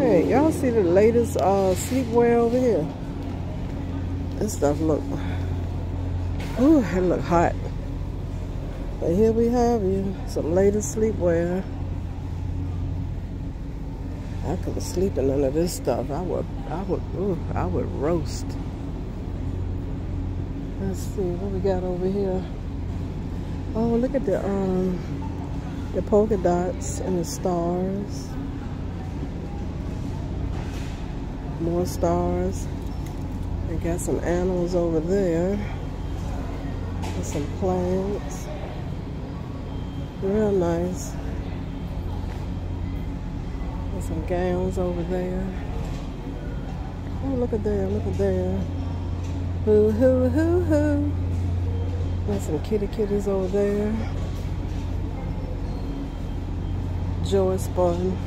Hey, y'all see the latest sleepwear over here? This stuff look, ooh, it look hot. But here we have you, some latest sleepwear. I couldn't sleep in none of this stuff. I would roast. Let's see what we got over here. Oh, look at the polka dots and the stars. More stars. We got some animals over there. And some plants. Real nice. And some gowns over there. Oh, look at there, look at there. Hoo, hoo, hoo, hoo. Got some kitties over there. JoySpun.